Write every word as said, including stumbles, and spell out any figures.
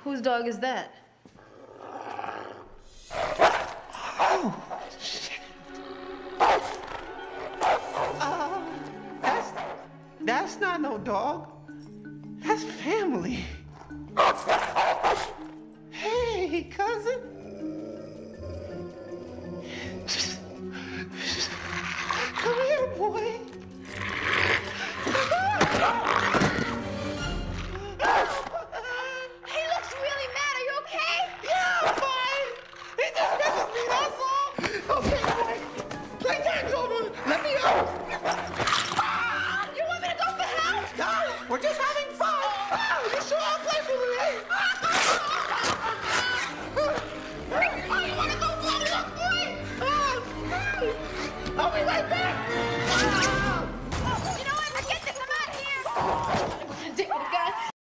Whose dog is that? Oh, shit. Uh, that's, that's not no dog. That's family. Hey, cousin. Come here, boy. He looks really mad. Are you okay? Yeah, I'm fine. He just misses me, that's all. Okay, boy. Playtime's over. Let me out. You want me to go for help? No, we're just having fun. Oh, you sure I'll play for me, eh? Oh, you want to go blow it up, boy? I'll be right back.